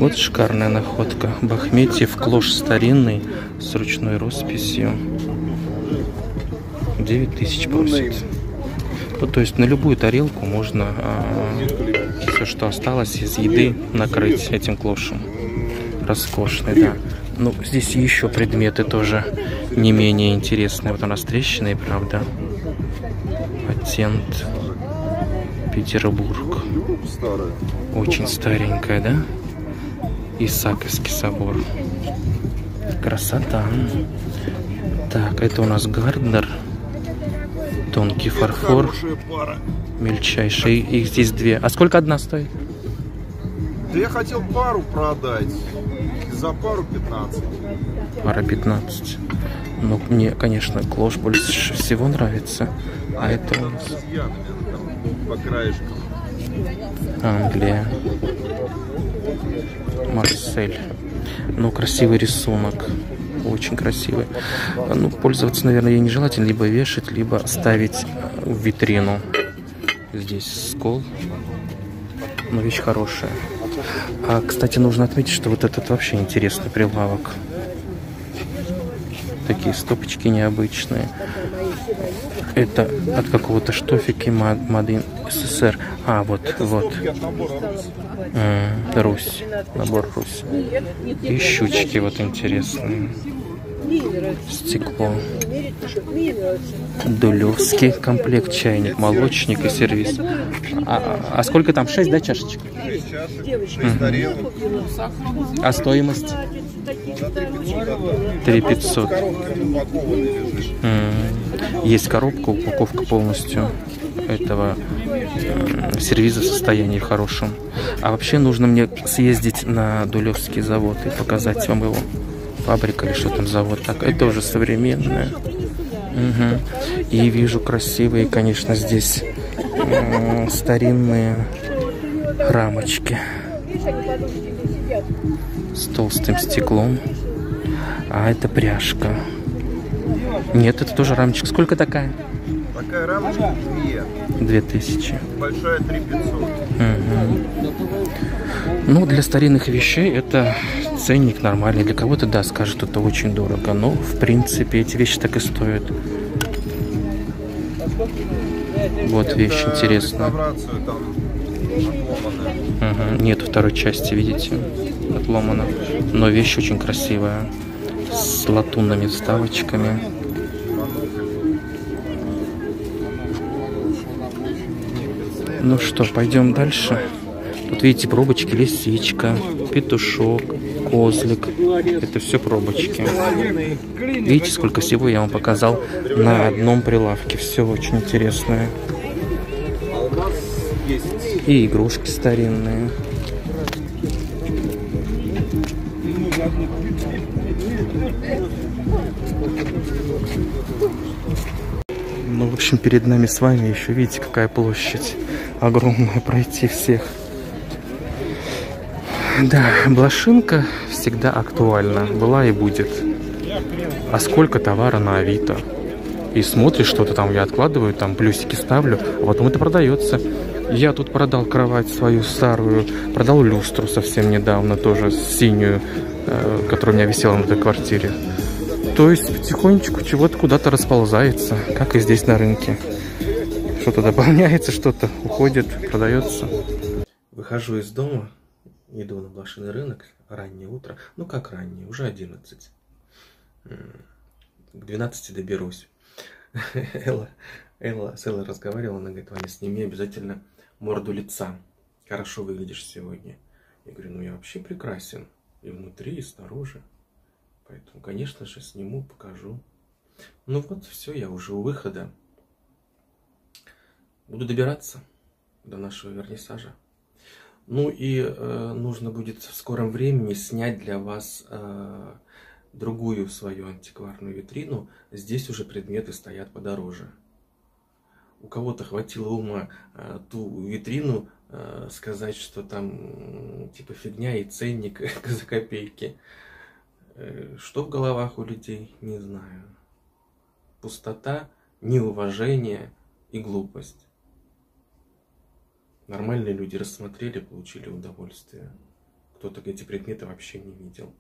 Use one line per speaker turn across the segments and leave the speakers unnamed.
Вот шикарная находка. Бахметьев клош старинный с ручной росписью. 9000 просит. Ну, то есть на любую тарелку можно все, что осталось из еды, накрыть этим клошем. Роскошный, да. Ну, здесь еще предметы тоже не менее интересные. Вот у нас трещины, правда. Патент Петербург. Очень старенькая, да? Исааковский собор. Красота. Так, это у нас Гарднер. Тонкий фарфор. Мельчайший. Их здесь две. А сколько одна стоит?
Да я хотел пару продать. За пару 15.
Пара 15. Ну, мне, конечно, клош больше всего нравится. А это у нас...
По краешкам.
Англия. Марсель. Ну, красивый рисунок. Очень красивый. Ну, пользоваться, наверное, ей нежелательно. Либо вешать, либо ставить в витрину. Здесь скол. Но вещь хорошая. А, кстати, нужно отметить, что вот этот вообще интересный прилавок. Такие стопочки необычные. Это от какого-то штофики Мадин СССР. А, вот. Русь. Набор Русь. И щучки вот интересные. Стекло. Дулевский комплект, чайник, молочник и сервис. А сколько там? 6, да, чашечек? 6 тарелок. А стоимость? 3500. Есть коробка, упаковка полностью этого сервиза в состоянии хорошем. А вообще нужно мне съездить на Дулевский завод и показать вам его. Фабрика или что там завод. Так, это уже современное. Угу. И вижу красивые, конечно, здесь старинные рамочки с толстым стеклом. А это пряжка. Нет, это тоже рамочка. Сколько такая?
Такая рамочка
2000.
Большая 3500.
Угу. Ну, для старинных вещей это ценник нормальный. Для кого-то, да, скажут, это очень дорого. Но, в принципе, эти вещи так и стоят. Вот вещь интересная. Угу. Нет второй части, видите? Отломана. Но вещь очень красивая. С латунными вставочками. Ну что, пойдем дальше. Тут видите, пробочки, лисичка, петушок, козлик. Это все пробочки. Видите, сколько всего я вам показал на одном прилавке. Все очень интересное. И игрушки старинные. Ну, в общем, перед нами с вами еще, видите, какая площадь огромная, пройти всех. Да, блошинка всегда актуальна, была и будет. А сколько товара на Авито? И смотришь, что-то там я откладываю, там плюсики ставлю, а потом это продается. Я тут продал кровать свою старую, продал люстру совсем недавно, тоже синюю, которая у меня висела на этой квартире. То есть потихонечку чего-то куда-то расползается, как и здесь на рынке. Что-то дополняется, что-то уходит, продается. Выхожу из дома, иду на блошиный рынок, раннее утро. Ну как раннее, уже 11. К 12 доберусь. Элла с Эллой разговаривала, она говорит: Ваня, сними обязательно морду лица. Хорошо выглядишь сегодня. Я говорю: ну я вообще прекрасен. И внутри, и снаружи. Поэтому, конечно же, сниму, покажу. Ну вот, все, я уже у выхода. Буду добираться до нашего вернисажа. Ну и нужно будет в скором времени снять для вас другую свою антикварную витрину. Здесь уже предметы стоят подороже. У кого-то хватило ума ту витрину сказать, что там типа фигня и ценник за копейки. Что в головах у людей, не знаю. Пустота, неуважение и глупость. Нормальные люди рассмотрели, получили удовольствие. кто-то эти предметы вообще не видел.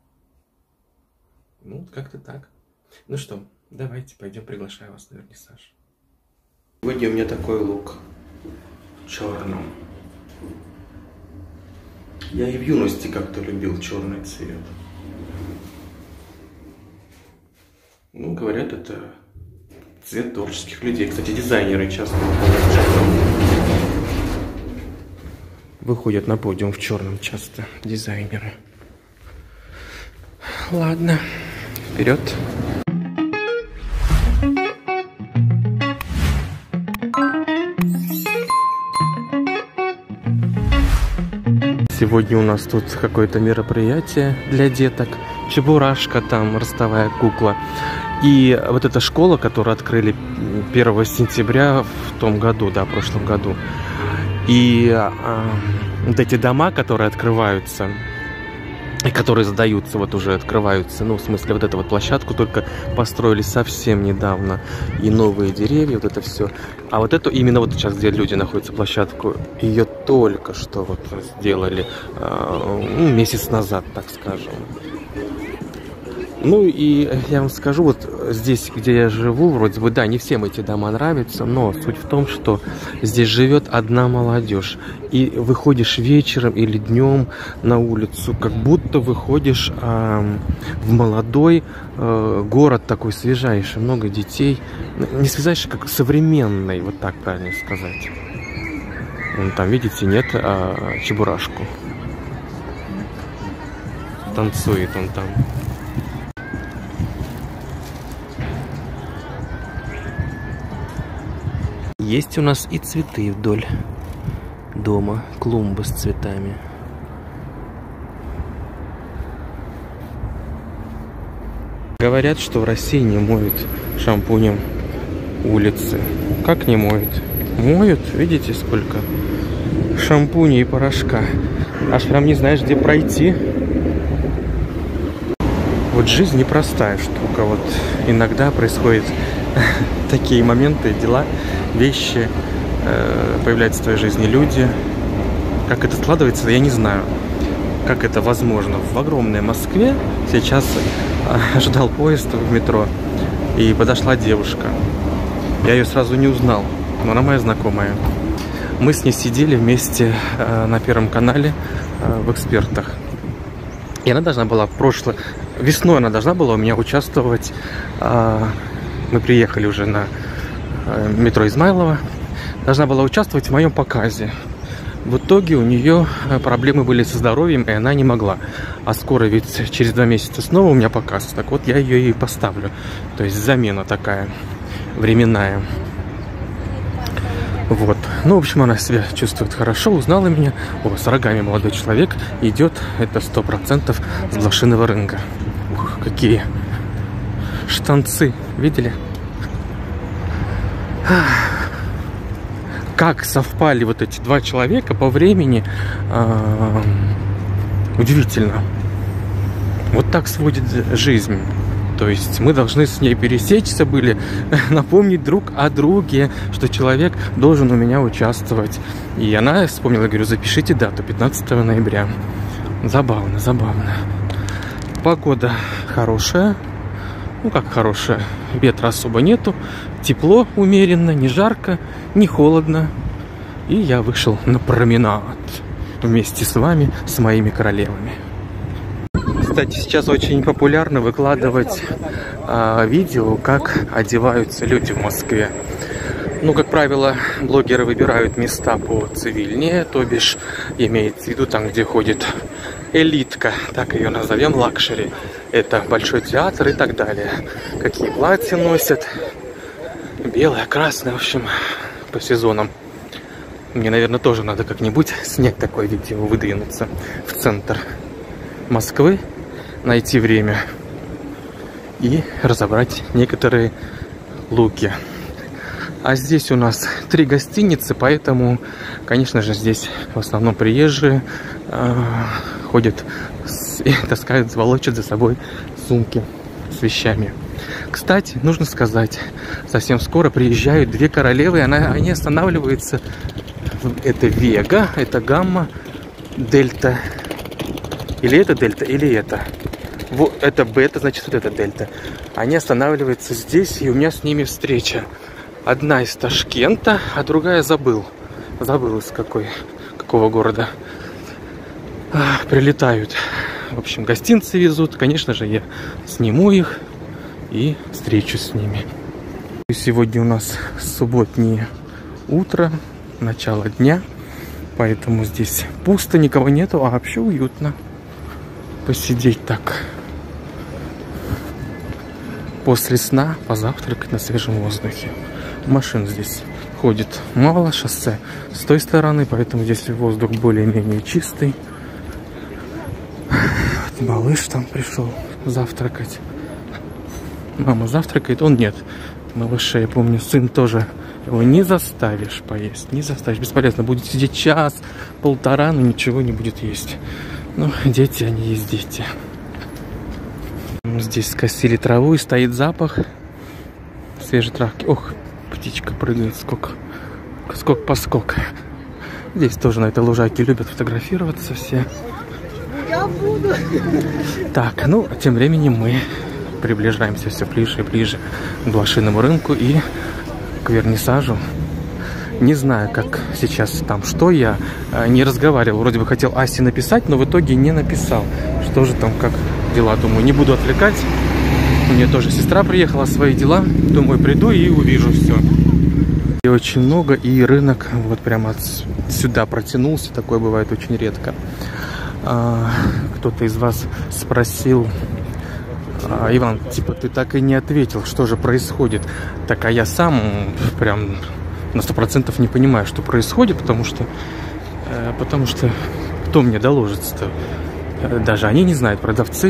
Ну, вот как-то так. Ну что, давайте пойдем, приглашаю вас на вернисаж. Сегодня у меня такой лук. Черный. Я и в юности как-то любил черный цвет. Ну, говорят, это цвет творческих людей. Кстати, дизайнеры часто выходят на подиум в черном часто. Дизайнеры. Ладно, вперед. Сегодня у нас тут какое-то мероприятие для деток. Чебурашка там, ростовая кукла. И вот эта школа, которую открыли 1 сентября в том году, да, в прошлом году. И вот эти дома, которые открываются, и которые сдаются, вот уже открываются, ну, в смысле, вот эту вот площадку только построили совсем недавно. И новые деревья, вот это все. А вот эту, именно вот сейчас, где люди находятся, площадку, ее только что вот сделали месяц назад, так скажем. Ну и я вам скажу, вот здесь, где я живу, вроде бы, да, не всем эти дома нравятся, но суть в том, что здесь живет одна молодежь. И выходишь вечером или днем на улицу, как будто выходишь в молодой город такой свежайший, много детей. Не свежайший, как современный, вот так правильно сказать. Вон там, видите, нет Чебурашку. Танцует он там. Есть у нас и цветы вдоль дома, клумбы с цветами. Говорят, что в России не моют шампунем улицы. Как не моют? Моют, видите, сколько шампуня и порошка. Аж прям не знаешь, где пройти. Вот жизнь непростая штука. Вот иногда происходят такие моменты, дела, вещи, появляются в твоей жизни люди. Как это складывается, я не знаю. Как это возможно. В огромной Москве сейчас ожидал поезд в метро, и подошла девушка. Я ее сразу не узнал, но она моя знакомая. Мы с ней сидели вместе на Первом канале в «Экспертах». И она должна была весной она должна была у меня участвовать. Мы приехали уже на метро Измайлово. Должна была участвовать в моем показе. В итоге у нее проблемы были со здоровьем, и она не могла. А скоро ведь через 2 месяца снова у меня показ. Так вот, я ее и поставлю. То есть замена такая временная. Вот. Ну, в общем, она себя чувствует хорошо, узнала меня. О, с рогами молодой человек идет. Это 100% с блошиного рынка. Ух, какие штанцы. Видели? Как совпали вот эти 2 человека по времени, удивительно. Вот так сводит жизнь. То есть мы должны с ней пересечься были, напомнить друг о друге, что человек должен у меня участвовать. И она вспомнила, говорю, запишите дату, 15 ноября. Забавно, забавно. Погода хорошая. Ну, как хорошая. Ветра особо нету. Тепло умеренно, не жарко, не холодно. И я вышел на променад вместе с вами, с моими королевами. Кстати, сейчас очень популярно выкладывать видео, как одеваются люди в Москве. Ну, как правило, блогеры выбирают места поцивильнее, то бишь имеется в виду там, где ходит элитка, так ее назовем, лакшери. Это Большой театр и так далее. Какие платья носят. Белое, красное, в общем, по сезонам. Мне, наверное, тоже надо как-нибудь снять такое видео, выдвинуться в центр Москвы, найти время и разобрать некоторые луки. А здесь у нас 3 гостиницы, поэтому, конечно же, здесь в основном приезжие ходят и таскают, волочат за собой сумки с вещами. Кстати, нужно сказать, совсем скоро приезжают 2 королевы, они останавливаются. Это Вега, это Гамма, Дельта Или это дельта, или это. Вот это бета, значит вот это дельта. Они останавливаются здесь, и у меня с ними встреча. Одна из Ташкента, а другая забыл. Забыл из какого города. Прилетают. В общем, гостинцы везут. Конечно же, я сниму их и встречусь с ними. Сегодня у нас субботнее утро, начало дня. Поэтому здесь пусто, никого нету, а вообще уютно. Посидеть так. После сна позавтракать на свежем воздухе. Машин здесь ходит мало, шоссе с той стороны, поэтому здесь воздух более-менее чистый. Вот малыш там пришел завтракать. Мама завтракает, он нет. Малыша, я помню, сын тоже. Его не заставишь поесть, не заставишь. Бесполезно, будет сидеть час, полтора, но ничего не будет есть. Ну, дети, они есть дети. Здесь скосили траву и стоит запах свежей травки. Ох, птичка прыгает, скок-поскок. Здесь тоже на этой лужайке любят фотографироваться все. Я буду. Так, ну, тем временем мы приближаемся все ближе и ближе к блошиному рынку и к вернисажу. Не знаю, как сейчас там, что я не разговаривал. Вроде бы хотел Асе написать, но в итоге не написал. Что же там, как дела, думаю, не буду отвлекать. У меня тоже сестра приехала, свои дела. Думаю, приду и увижу все. И очень много, и рынок вот прямо сюда протянулся. Такое бывает очень редко. Кто-то из вас спросил: Иван, типа, ты так и не ответил, что же происходит. Так, а я сам прям на 100% не понимаю, что происходит, потому что кто мне доложится-то? Даже они не знают, продавцы,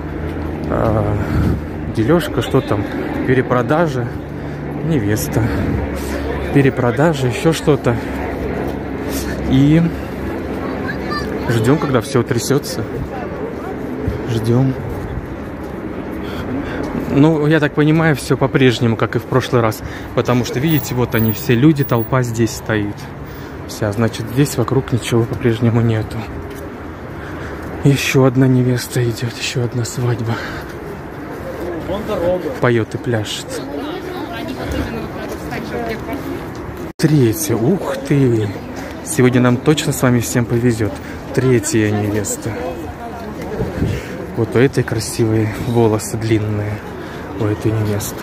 дележка, что там, перепродажа, невеста, перепродажа, еще что-то. И ждем, когда все утрясется. Ждем. Ну, я так понимаю, все по-прежнему, как и в прошлый раз. Потому что, видите, вот они, все люди, толпа здесь стоит. Вся, значит, здесь вокруг ничего по-прежнему нету. Еще одна невеста идет, еще одна свадьба. Поет и пляшет. Третья, ух ты! Сегодня нам точно с вами всем повезет. Третья невеста. Вот у этой красивые волосы длинные. У этой невесты.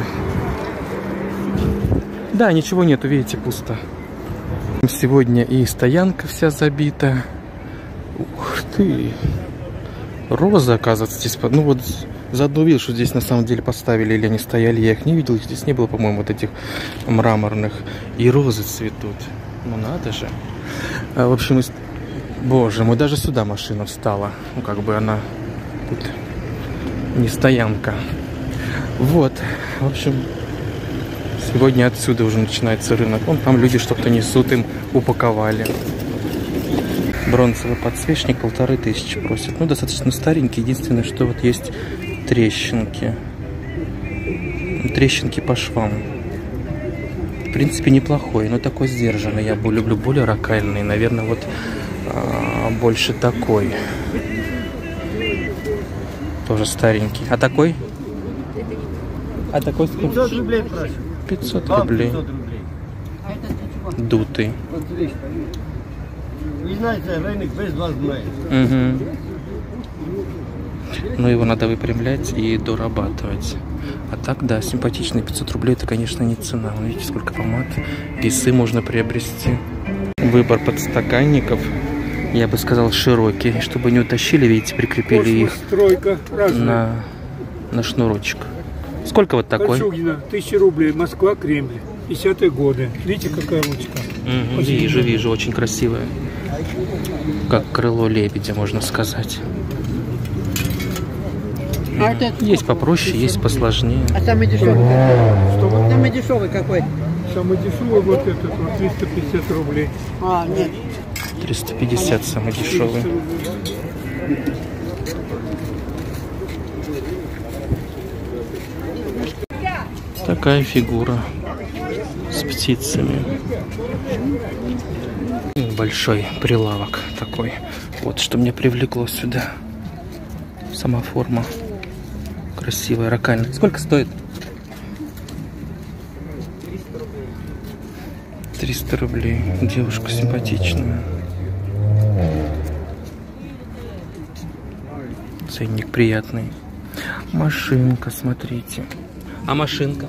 Да, ничего нету, видите, пусто. Сегодня и стоянка вся забита. Ух ты! Розы, оказывается, здесь... Ну вот, заодно увидел, что здесь на самом деле поставили, или они стояли, я их не видел. Здесь не было, по-моему, вот этих мраморных. И розы цветут. Ну надо же. В общем, боже мой, даже сюда машина встала. Ну, как бы она... Тут не стоянка. Вот, в общем, сегодня отсюда уже начинается рынок. Вон там люди что-то несут, им упаковали. Бронзовый подсвечник 1500 просят. Ну, достаточно старенький. Единственное, что вот есть трещинки. Трещинки по швам. В принципе, неплохой, но такой сдержанный. Я люблю более рокальный. Наверное, вот больше такой. Тоже старенький. А такой? А такой сколько? 500 рублей прошу. 500 рублей. Дутый.
Вы знаете, рынок безвозмездный.
Угу. Но его надо выпрямлять и дорабатывать. А так, да, симпатичный. 500 рублей это, конечно, не цена. Видите, сколько помад. Весы можно приобрести. Выбор подстаканников, я бы сказал, широкий. Чтобы не утащили, видите, прикрепили их на шнурочек. Сколько вот такой?
Кольчугина, 1000 рублей, Москва, Кремль, 50-е годы. Видите, какая ручка?
Вижу, очень красивая. Как крыло лебедя, можно сказать. Есть попроще, есть посложнее.
А самый дешевый? Самый дешевый какой?
Самый дешевый вот этот, вот 350 рублей.
А, нет.
350 самый дешевый. Такая фигура с птицами. Большой прилавок такой. Вот что меня привлекло сюда. Сама форма красивая, ракальная. Сколько стоит? 300 рублей. Девушка симпатичная. Ценник приятный. Машинка, смотрите. А машинка?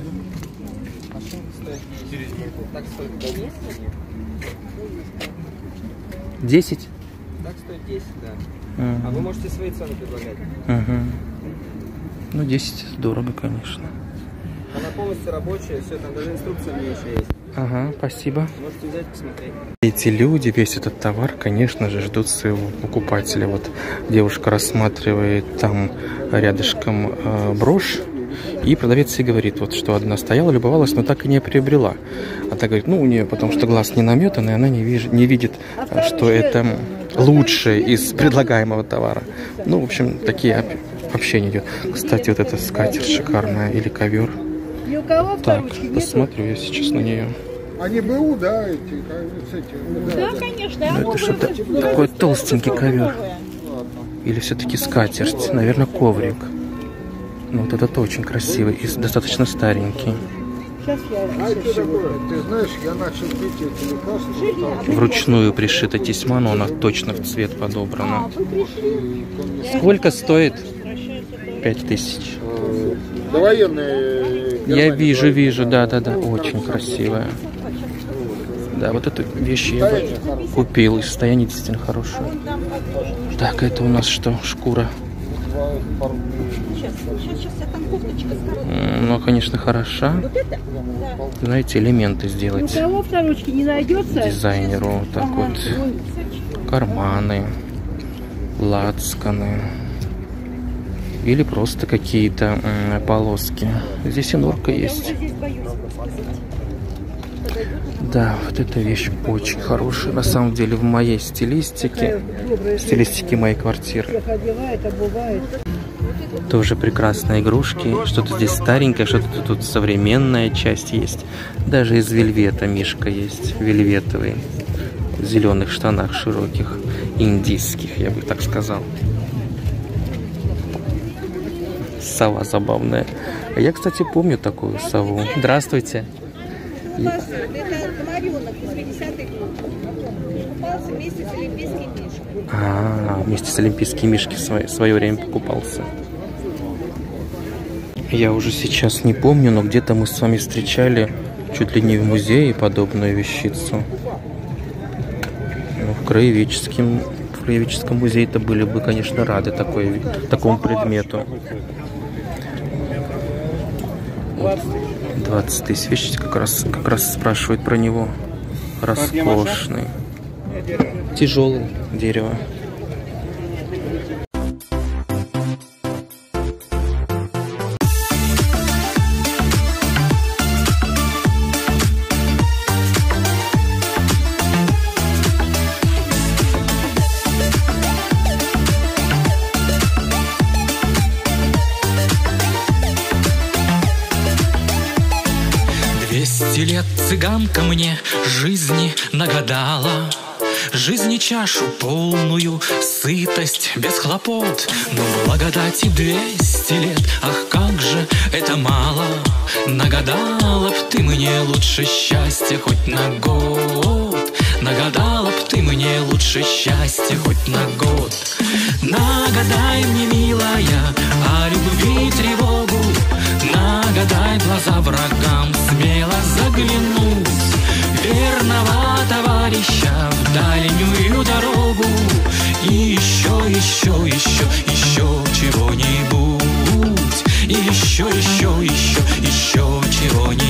10?
Так стоит 10, да. А вы можете свои цены предлагать.
Ну, 10 дорого, конечно.
Она полностью рабочая, все, там даже инструкция мне еще есть.
Ага, спасибо.
Можете взять, посмотреть.
Эти люди, весь этот товар, конечно же, ждут своего покупателя. Вот девушка рассматривает там рядышком брошь, и продавец ей говорит, вот, что одна стояла, любовалась, но так и не приобрела. А та говорит, ну, у нее потому что глаз не наметан, и она не видит, что это лучшее из предлагаемого товара. Ну, в общем, такие общения идет. Кстати, вот эта скатерть шикарная или ковер. Так, посмотрю я сейчас на нее.
Они БУ, да, эти.
Да, конечно.
Ну, это что-то такой толстенький ковер. Или все-таки скатерть? Наверное, коврик. Ну, вот этот очень красивый и достаточно старенький.
А это такое? Ты знаешь, я начал пить эти лекарства.
Вручную пришита тесьма, но она точно в цвет подобрана. Сколько стоит? 5000.
Довоенные.
Я вижу, да. Очень красивая. Да, вот эту вещь я бы купил. И состояние действительно хорошее. Так, это у нас что? Шкура. Ну, конечно, хороша. Знаете, элементы сделать. Дизайнеру вот так вот. Карманы, лацканы. Или просто какие-то полоски. Здесь и норка есть. Да, вот эта вещь очень хорошая. На самом деле в моей стилистике моей квартиры. Тоже прекрасные игрушки. Что-то здесь старенькое, что-то тут современная часть есть. Даже из вельвета мишка есть. Вельветовый. В зеленых штанах широких. Индийских, я бы так сказал. Сова забавная. Я, кстати, помню такую сову. Здравствуйте.
Это Марионок из 50-х годов. Покупался вместе с олимпийским мишкой.
Вместе с олимпийскими мишки в свое время покупался. Я уже сейчас не помню, но где-то мы с вами встречали чуть ли не в музее подобную вещицу. Ну, в краеведческом музее-то были бы, конечно, рады такому предмету. 20 тысяч. Видите, как раз спрашивают про него. Роскошный. Тяжелый дерево.
Цыганка мне жизни нагадала, жизни чашу полную, сытость без хлопот. Но благодати 200 лет, ах, как же это мало. Нагадала б ты мне лучше счастья хоть на год. Нагадала б ты мне лучше счастья хоть на год. Нагадай мне, милая, о любви тревогу. Нагадай глаза врагам смело заглянуть, верного товарища в дальнюю дорогу. И еще чего-нибудь. И еще чего-нибудь.